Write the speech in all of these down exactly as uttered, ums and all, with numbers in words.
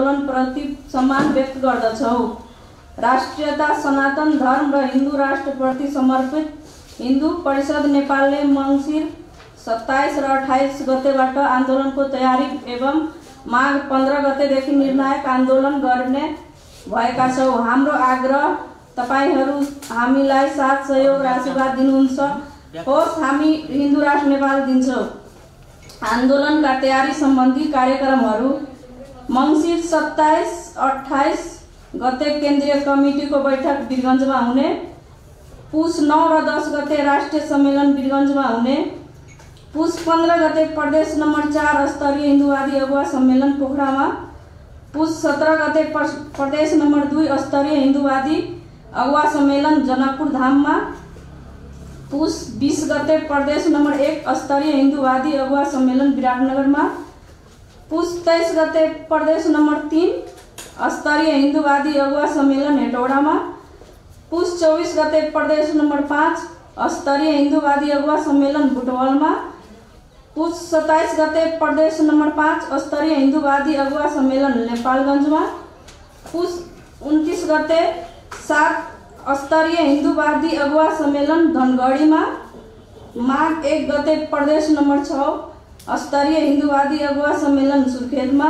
प्रति सम्मान व्यक्त गर्दछौं। राष्ट्रियता, सनातन धर्म र हिन्दू राष्ट्रप्रति समर्पित हिन्दू परिषद नेपालले मङ्सिर सत्ताइस र अट्ठाइस गतेबाट आन्दोलनको तयारी एवं माघ पन्ध्र गतेदेखि निर्णायक आन्दोलन गर्ने भएका छौं। हाम्रो आग्रह तपाईहरू हामीलाई साथ सहयोग र आशीर्वाद दिनुहुन्छ। होस्, हामी हिन्दू राष्ट्र नेपाल दिन्छौं। आन्दोलनका तयारी सम्बन्धी कार्यक्रमहरू मङ्सिर सत्ताइस अट्ठाइस गते केन्द्रीय कमिटीको बैठक वीरगञ्जमा हुने, पुस नौ र दस गते राष्ट्रिय सम्मेलन वीरगञ्जमा हुने, पुस पन्ध्र गते प्रदेश नम्बर चार स्तरीय हिन्दूवादी अगुवा सम्मेलन पोखरामा, पुस सत्र गते प्रदेश नम्बर दुई स्तरीय हिन्दूवादी अगुवा सम्मेलन जनकपुर धाममा, पुस बीस गते प्रदेश नम्बर एक स्तरीय हिन्दूवादी अगुवा सम्मेलन विराटनगरमा, पुस तेईस गते प्रदेश नम्बर तीन स्तरीय हिन्दूवादी अगुवा सम्मेलन हेटौडामा, पुस चौबीस गते प्रदेश नम्बर पाँच स्तरीय हिन्दूवादी अगुवा सम्मेलन बुटवलमा, पुस सत्ताइस गते प्रदेश नम्बर पाँच स्तरीय हिन्दूवादी अगुवा सम्मेलन नेपालगञ्जमा, पुस उन्तीस गते सात स्तरीय हिन्दूवादी अगुवा सम्मेलन धनगढीमा, माघ एक गते प्रदेश नम्बर छ स्तरीय हिन्दूवादी अगुवा सम्मेलन सुर्खेतमा,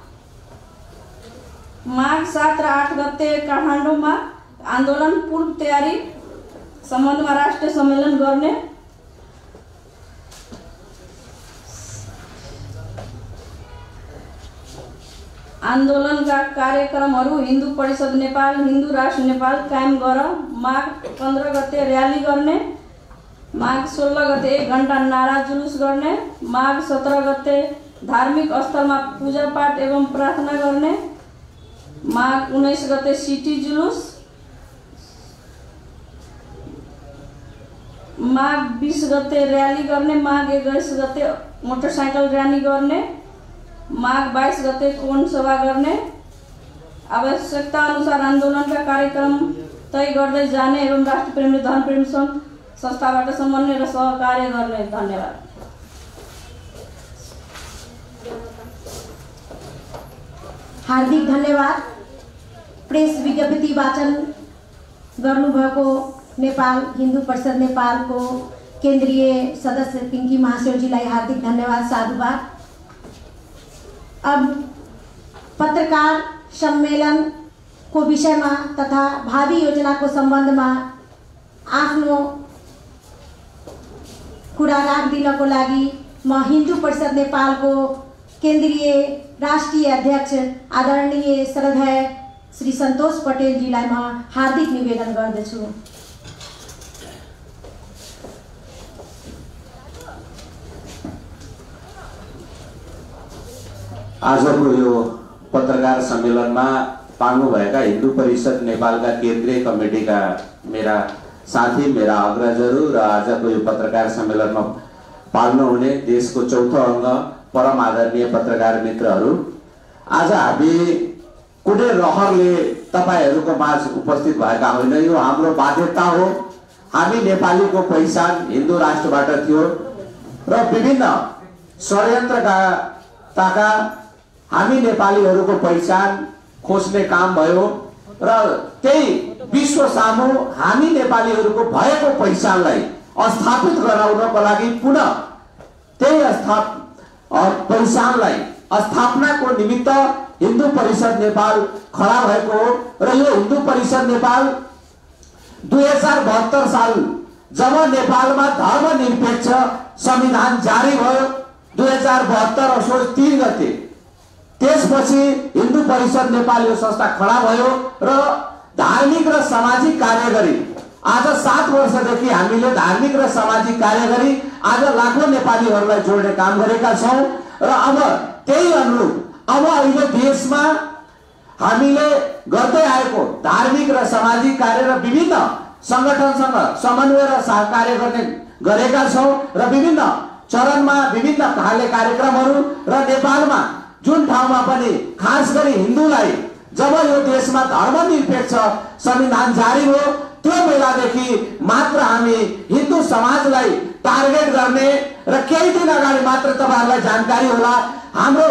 माघ सात र आठ गते काठमाडौँमा आन्दोलन पूर्व तयारी सम्बन्धमा राष्ट्रिय सम्मेलन गर्ने, आन्दोलनका कार्यक्रमहरू हिन्दू परिषद नेपाल, हिन्दू राष्ट्र नेपाल कायम गर, माघ पन्ध्र गते र्याली गर्ने, माघ सोह्र गते एक घण्टा नारा जुलुस गर्ने, माघ सत्र गते धार्मिक स्थलमा पूजापाठ एवं प्रार्थना गर्ने, माघ उन्नाइस गते सिटी जुलुस, माघ बीस गते र्याली गर्ने, माघ एक्काइस गते मोटरसाइकल र्याली गर्ने, माघ बाईस गते कोण सभा गर्ने, आवश्यकता अनुसार आन्दोलनका कार्यक्रम तय गर्दै जाने एवं राष्ट्रप्रेमी धर्मप्रेमी सङ्घ संस्थाबाट समन्वय र सहकार्य गर्ने। धन्यवाद। हार्दिक धन्यवाद। प्रेस विज्ञप्ति वाचन गर्नुभएको नेपाल हिन्दू परिषद नेपालको केन्द्रीय सदस्य पिङ्की महासेवजीलाई हार्दिक धन्यवाद, साधुवाद। अब पत्रकार सम्मेलन को विषयमा तथा भावी योजनाको सम्बन्धमा आफ्नो कुरा राखिदिनको लागि म हिन्दू परिषद नेपालको केन्द्रीय राष्ट्रिय अध्यक्ष आदरणीय श्रद्धेय श्री सन्तोष पटेलजीलाई म हार्दिक निवेदन गर्दछु। आजको यो पत्रकार सम्मेलनमा पाल्नुभएका हिन्दू परिषद नेपालका केन्द्रीय कमिटीका मेरा साथी, मेरा अग्रजहरू र आजको यो पत्रकार सम्मेलनमा पाल्नुहुने देशको चौथो अङ्ग परम आदरणीय पत्रकार मित्रहरू, आज हामी कुनै रहरले तपाईहरूको माझ उपस्थित भएका होइन। यो हाम्रो बाध्यता हो। हामी नेपालीको पहिचान हिन्दू राष्ट्रबाट थियो र विभिन्न षड्यन्त्रका ताका हामी नेपालीहरूको पहिचान खोज्ने काम भयो र त्यही विश्व सामु हामी नेपालीहरूको भएको पहिचानलाई स्थापित गराउनको लागि पुनः त्यही स्थाप पहिचानलाई स्थापनाको निमित्त हिन्दू परिषद नेपाल खडा भएको हो र यो हिन्दू परिषद नेपाल दुई हजार बहत्तर साल जब नेपालमा धर्मनिरपेक्ष संविधान जारी भयो, दुई हजार बहत्तर असोज तीन गते त्यसपछि हिन्दू परिषद नेपाल यो संस्था खडा भयो र धार्मिक र सामाजिक कार्य गरी आज सात वर्षदेखि हामीले धार्मिक र सामाजिक कार्य गरी आज लाखौं नेपालीहरूलाई जोड्ने काम गरेका छौं र अब त्यही अनुरूप अब अहिले देशमा हामीले गर्दै आएको धार्मिक र सामाजिक कार्य र विभिन्न संगठनसँग समन्वय र सहकार्य गर्ने गरेका छौं र विभिन्न चरणमा विभिन्न खाले कार्यक्रमहरू र नेपालमा जुन ठाउँमा पनि खास गरी हिन्दूलाई जब यो देशमा धर्मनिरपेक्ष संविधान जारी हो त्यो बेलादेखि मात्र हामी हिन्दू समाजलाई टार्गेट गर्ने र केही दिन अगाडि मात्र तपाईहरुलाई जानकारी होला हाम्रो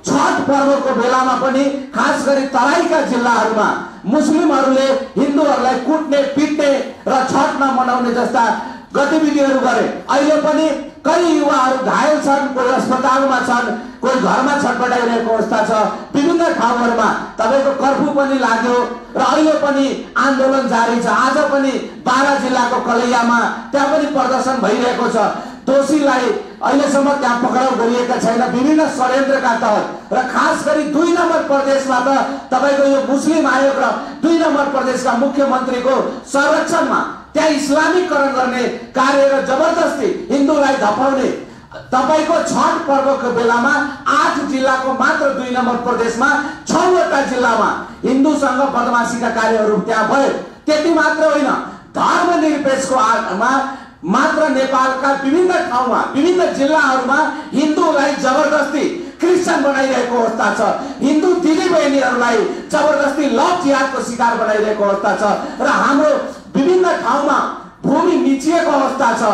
छठ पर्वको बेलामा पनि खास गरी तराईका जिल्लाहरूमा मुस्लिमहरूले हिन्दूहरूलाई कुट्ने पिट्ने र छठ नमनाउने जस्ता गतिविधिहरू गरे। अहिले पनि कई युवाहरू घायल छन्, कोही अस्पतालमा छन्, कोही घरमा छटपटाइरहेको अवस्था छ। विभिन्न ठाउँहरूमा तपाईको कर्फ्यू पनि लाग्यो र अहिले पनि आन्दोलन जारी छ। आज पनि बारा जिल्लाको कलैयामा त्यहाँ पनि प्रदर्शन भइरहेको छ। दोषीलाई अहिलेसम्म त्यहाँ पक्राउ गरिएका छैन विभिन्न षड्यन्त्रका तहत। र खास गरी दुई नम्बर प्रदेशमा त तपाईको यो मुस्लिम आयोग र दुई नम्बर प्रदेशका मुख्यमन्त्रीको संरक्षणमा त्यहाँ इस्लामीकरण गर्ने कार्य र जबरजस्ती हिन्दूलाई धपाउने तपाईको छठ पर्वको बेलामा आठ जिल्लाको मात्र दुई नम्बर प्रदेशमा छवटा जिल्लामा हिन्दूसँग बदमाशीका कार्यहरू त्यहाँ भयो। त्यति मात्र होइन, धर्मनिरपेक्षको आधारमा मात्र नेपालका विभिन्न ठाउँमा विभिन्न जिल्लाहरूमा हिन्दूलाई जबरजस्ती क्रिस्चियन बनाइरहेको अवस्था छ। हिन्दू दिदीबहिनीहरूलाई जबरजस्ती लव जिहादको शिकार बनाइरहेको अवस्था छ र हाम्रो विभिन्न ठाउँमा भूमि मिचिएको अवस्था छ।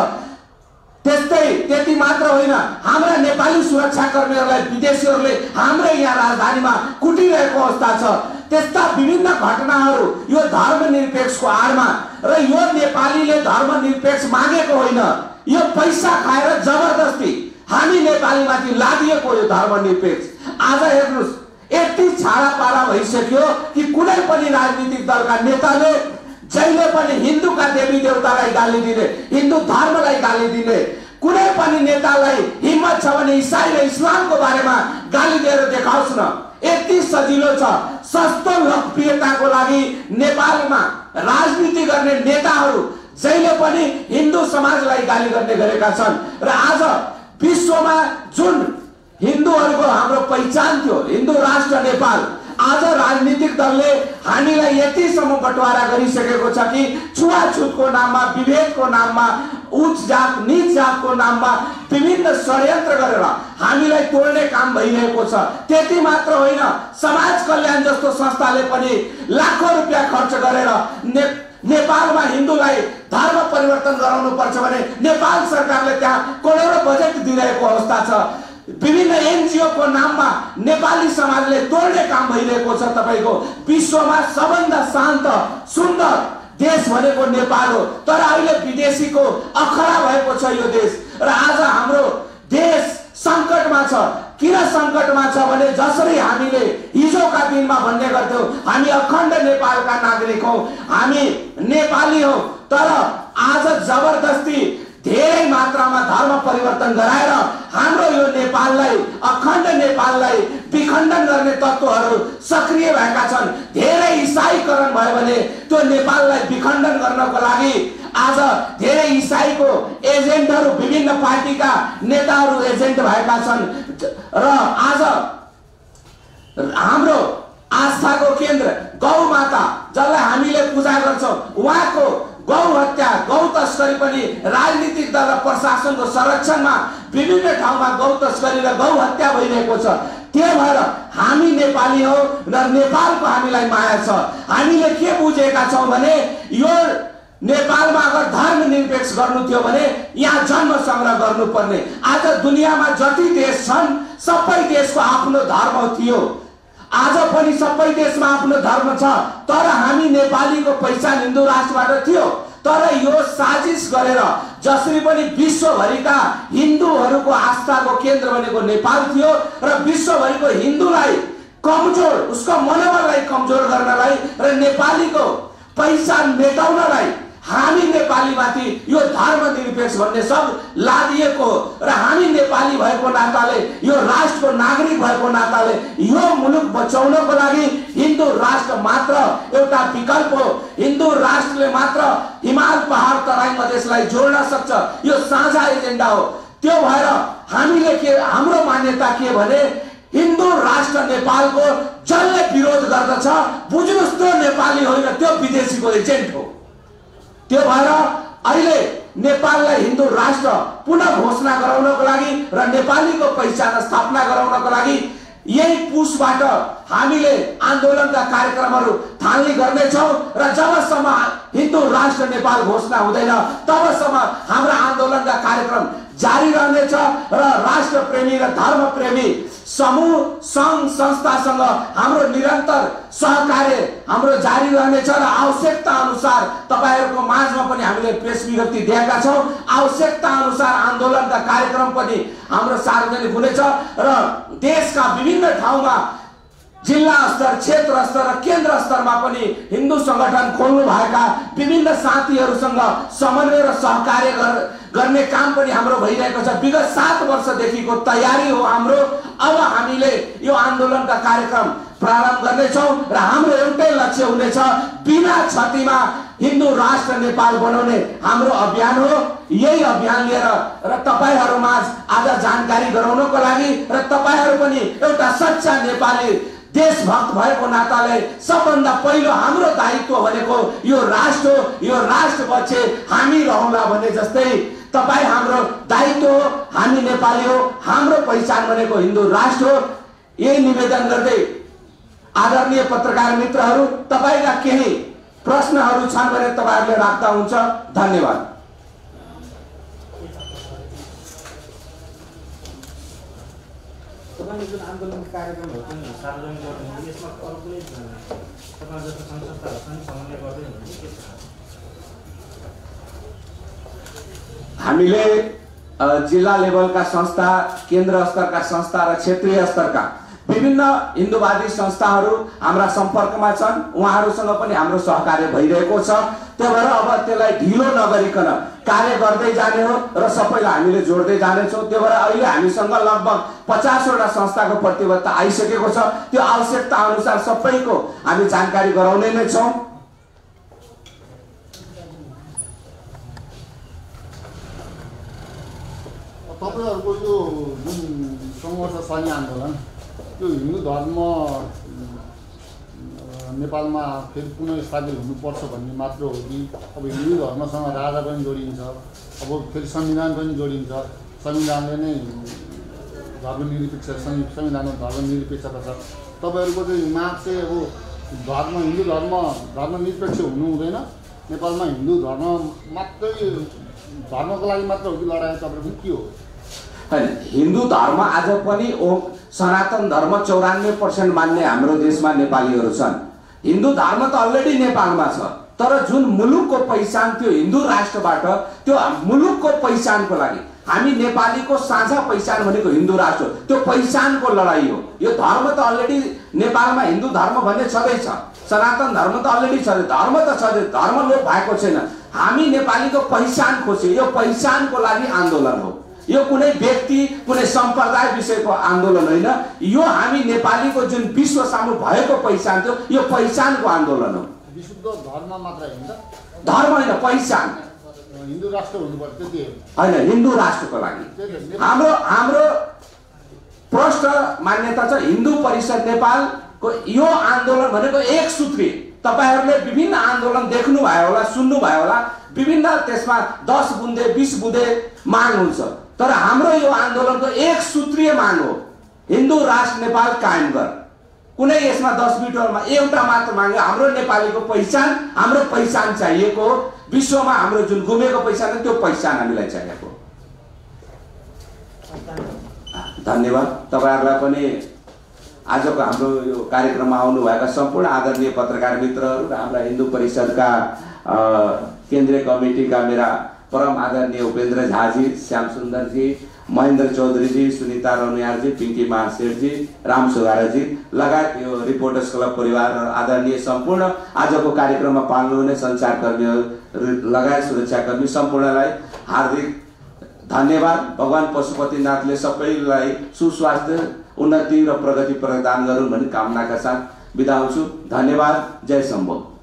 त्यस्तै त्यति मात्र होइन, हाम्रा नेपाली सुरक्षाकर्मीहरूलाई विदेशीहरूले हाम्रै यहाँ राजधानीमा कुटिरहेको अवस्था छ। त्यस्ता विभिन्न घटनाहरू यो धर्मनिरपेक्षको आडमा र यो नेपालीले धर्मनिरपेक्ष मागेको होइन, यो पैसा खाएर जबरजस्ती हामी नेपालीमाथि लादिएको यो धर्मनिरपेक्ष। आज हेर्नुहोस्, यति छाडापाडा भइसक्यो कि कुनै पनि राजनीतिक दलका नेताले जहिले पनि हिन्दूका देवी देवतालाई गाली दिने, हिन्दू धर्मलाई गाली दिने, कुनै पनि नेतालाई हिम्मत छ भने इसाई र इस्लामको बारेमा गाली दिएर देखाओस् न। यति सजिलो छ। सस्तो लोकप्रियताको लागि नेपालमा राजनीति गर्ने नेताहरू जहिले पनि हिन्दू समाजलाई गाली गर्ने गरेका छन् र आज विश्वमा जुन हिन्दूहरूको हाम्रो पहिचान थियो, हिन्दू राष्ट्र नेपाल, आज राजनीतिक दलले हामीलाई यतिसम्म बटवारा गरिसकेको छ कि छुवाछुतको नाममा, विभेदको नाममा, उच्च जात नीच जातको नाममा विभिन्न षड्यन्त्र गरेर हामीलाई तोड्ने काम भइरहेको छ। त्यति मात्र होइन, समाज कल्याण जस्तो संस्थाले पनि लाखौं रुपियाँ खर्च गरेर ने, नेपालमा हिन्दूलाई धर्म परिवर्तन गराउनु पर्छ भने नेपाल सरकारले त्यहाँ करोडौं बजेट दिइरहेको अवस्था छ। विभिन्न एनजिओ को नाममा नेपाली समाजले तोड्ने काम भइरहेको छ। तपाईको विश्वमा सबभन्दा शान्त सुन्दर देश भनेको नेपाल हो, तर अहिले विदेशीको अखरा भएको छ यो देश र आज हाम्रो देश संकटमा छ। किन संकटमा छ भने जसरी हामीले हिजोका दिनमा भन्ने गर्थ्यौं हामी अखण्ड नेपालका नागरिक हौ, हामी नेपाली हौ, तर आज जबरदस्ती धेरै मात्रामा धर्म परिवर्तन गराएर हाम्रो यो नेपाललाई, अखण्ड नेपाललाई विखण्डन गर्ने तत्त्वहरू सक्रिय भएका छन्। धेरै इसाईकरण भयो भने त्यो नेपाललाई विखण्डन गर्नको लागि आज धेरै इसाईको एजेन्टहरू, विभिन्न पार्टीका नेताहरू एजेन्ट भएका छन् र आज हाम्रो आस्थाको केन्द्र गौमाता जसलाई हामीले पूजा गर्छौं, उहाँको गौ हत्या, गौ तस्करी पनि राजनीतिक दल र प्रशासनको संरक्षणमा विभिन्न ठाउँमा गौ तस्करी र गौ हत्या भइरहेको छ। त्यही भएर हामी नेपाली हौ र नेपालको हामीलाई माया छ। हामीले के बुझेका छौं भने यो नेपालमा अगर धर्मनिरपेक्ष गर्नु थियो भने यहाँ जन्म संग्रह गर्नुपर्ने। आज दुनियाँमा जति देश छन् सबै देशको आफ्नो धर्म थियो, आज पनि सबै देशमा आफ्नो धर्म छ, तर हामी नेपालीको पहिचान हिन्दू राष्ट्रबाट थियो। तर यो साजिश गरेर जसरी पनि विश्वभरिका हिन्दूहरूको आस्थाको केन्द्र बनेको नेपाल थियो र विश्वभरिको हिन्दूलाई कमजोर, उसको मनोबललाई कमजोर गर्नलाई र नेपालीको पहिचान मेटाउनलाई हामी नेपालीमाथि यो धर्मनिरपेक्ष भन्ने सब लादिएको र हामी नेपाली भएको नाताले, यो राष्ट्रको नागरिक भएको नाताले यो मुलुक बचाउनको लागि हिन्दू राष्ट्र मात्र एउटा विकल्प हो। हिन्दू राष्ट्रले मात्र हिमाल, पहाड, तराई मधेसलाई जोड्न सक्छ। यो साझा एजेन्डा हो। त्यो भएर हामीले के, हाम्रो मान्यता के भने हिन्दू राष्ट्र नेपालको जसले विरोध गर्दछ बुझ्नुस् त्यो नेपाली होइन, त्यो विदेशीको एजेन्ट हो। त्यो भएर अहिले नेपाललाई हिन्दू राष्ट्र पुनः घोषणा गराउनको लागि र नेपालीको पहिचान स्थापना गराउनको लागि यही पुसबाट हामीले आन्दोलनका कार्यक्रमहरू थाल्ने गर्नेछौं र जबसम्म हिन्दू राष्ट्र नेपाल घोषणा हुँदैन तबसम्म हाम्रा आन्दोलनका कार्यक्रम जारी रहनेछ र राष्ट्रप्रेमी र धर्मप्रेमी समूह सङ्घ संस्थासँग हाम्रो निरन्तर सहकार्य हाम्रो जारी रहनेछ र आवश्यकता अनुसार तपाईहरुको माझमा पनि हामीले प्रेस विज्ञप्ति दिएका छौं। आवश्यकता अनुसार आन्दोलनका कार्यक्रम पनि हाम्रो सार्वजनिक हुनेछ र देशका विभिन्न ठाउँमा जिल्ला स्तर, क्षेत्र स्तर र केन्द्र स्तरमा पनि हिन्दू संगठन खोल्नु भएका विभिन्न साथीहरुसँग समन्वय र सहकार्य गर्ने काम पनि हाम्रो भइरहेको छ। विगत सात वर्षदेखिको तयारी हो हाम्रो। अब हामीले यो आन्दोलनका कार्यक्रम प्रारम्भ गर्नेछौं र हाम्रो एउटै लक्ष्य हुनेछ, बिना क्षतिमा हिन्दू राष्ट्र नेपाल बनाउने हाम्रो अभियान हो। यही अभियान लिएर र तपाईहरुमा आज जानकारी गराउनको लागि र तपाईहरु पनि एउटा सच्चा नेपाली देशभक्त भएको नाताले सबभन्दा पहिलो हाम्रो दायित्व भनेको यो राष्ट्र हो। यो राष्ट्र पछि हामी रहौँला भने जस्तै तपाई हाम्रो दायित्व हो। हामी नेपाली हो, हाम्रो पहिचान भनेको हिन्दू राष्ट्र हो। यही निवेदन गर्दै आदरणीय पत्रकार मित्रहरू, तपाईका केही प्रश्नहरू छन् भने तपाईहरुले राख्दा हुन्छ। धन्यवाद। तपाईले जुन आन्दोलन कार्यक्रमहरु पनि सार्वजनिक गर्नुहुन्छ, यसमा अरु कुनै तपाईं जस्तो संस्थाहरुसँग समन्वय गर्दै हुनुहुन्छ के छ? हामीले जिल्ला लेभलका संस्था, केन्द्र स्तरका संस्था र क्षेत्रीय स्तरका विभिन्न हिन्दूवादी संस्थाहरू हाम्रा सम्पर्कमा छन्। उहाँहरूसँग पनि हाम्रो सहकार्य भइरहेको छ। त्यही भएर अब त्यसलाई ढिलो नगरिकन कार्य गर्दै जाने हो र सबैलाई हामीले जोड्दै जानेछौँ। त्यही भएर अहिले हामीसँग लगभग पचासवटा संस्थाको प्रतिबद्धता आइसकेको छ। त्यो आवश्यकता अनुसार सबैको हामी जानकारी गराउने नै छौँ। तपाईहरुको यो जुन संघर्षशाली आन्दोलन, त्यो हिन्दू धर्म नेपालमा फेरि पुनः स्थापित हुनुपर्छ भन्ने मात्र हो कि अब हिन्दू धर्मसँग राजा पनि जोडिन्छ, अब फेरि संविधान पनि जोडिन्छ। संविधानले नै धर्मनिरपेक्ष संविधानमा धर्मनिरपेक्षता छ। तपाईहरुको चाहिँ माग चाहिँ अब धर्म हिन्दू धर्म धर्मनिरपेक्ष हुनु हुँदैन, नेपालमा हिन्दू धर्म मात्रै धर्मको लागि मात्र हो कि लडाई तपाईहरुको के हो? हैन, हिन्दू धर्म आज पनि सनातन धर्म चौरानब्बे पर्सेंट मान्ने हाम्रो देशमा नेपालीहरू छन्। हिन्दू धर्म त अलरेडी नेपालमा छ, तर जुन मुलुकको पहिचान त्यो हिन्दू राष्ट्रबाट, त्यो मुलुकको पहिचानको लागि हामी नेपालीको साझा पहिचान भनेको हिन्दू राष्ट्र, त्यो पहिचानको लडाई हो। यो धर्म त अलरेडी नेपालमा हिन्दू धर्म भन्ने छँदैछ, सनातन धर्म त अलरेडी छ, धर्म त छ, धर्म लोप भएको छैन। हामी नेपालीको पहिचान खोजे, यो पहिचानको लागि आन्दोलन हो। यो कुनै व्यक्ति कुनै सम्प्रदाय विषयको आन्दोलन होइन। यो हामी नेपालीको जुन विश्व सामु भएको पहिचान थियो, यो पहिचानको आन्दोलन हो। विशुद्ध धर्म मात्र होइन, धर्म होइन, पहिचान। हिन्दू राष्ट्र हुनुपर्छ त्यति होइन, हिन्दू राष्ट्रको लागि हाम्रो हाम्रो प्रष्ट मान्यता छ। हिन्दू परिषद नेपालको यो आन्दोलन भनेको एक सूत्रीय, तपाईहरुले विभिन्न आन्दोलन देख्नु भयो होला, सुन्नु भयो होला, विभिन्न त्यसमा दस बुँदे बीस बुँदे माग हुन्छ, तर हाम्रो यो आन्दोलनको एक सूत्रीय माग हो, हिन्दू राष्ट्र नेपाल कायम गर। कुनै यसमा दस बिटमा एउटा मात्र माग, हाम्रो नेपालीको पहिचान, हाम्रो पहिचान चाहिएको हो। विश्वमा हाम्रो जुन गुमेको पहिचान, त्यो पहिचान हामीलाई चाहिएको हो। धन्यवाद। तपाईहरुलाई पनि आजको हाम्रो यो कार्यक्रममा आउनुभएका सम्पूर्ण आदरणीय पत्रकार मित्रहरू र हाम्रा हिन्दू परिषदका केन्द्रीय कमिटीका मेरा परम आदरणीय उपेन्द्र झाजी, श्याम सुन्दरजी, महेन्द्र चौधरीजी, सुनिता रौनियारजी, पिंकी महासेठजी, राम सुगाराजी लगायत यो रिपोर्टर्स क्लब परिवार र आदरणीय सम्पूर्ण आजको कार्यक्रममा पाल्नुहुने सञ्चारकर्मीहरू लगायत सुरक्षाकर्मी सम्पूर्णलाई हार्दिक धन्यवाद। भगवान पशुपतिनाथले सबैलाई सुस्वास्थ्य, उन्नति र प्रगति प्रदान गरून् भन्ने कामनाका साथ बिदा हुन्छु। धन्यवाद। जय शम्भो।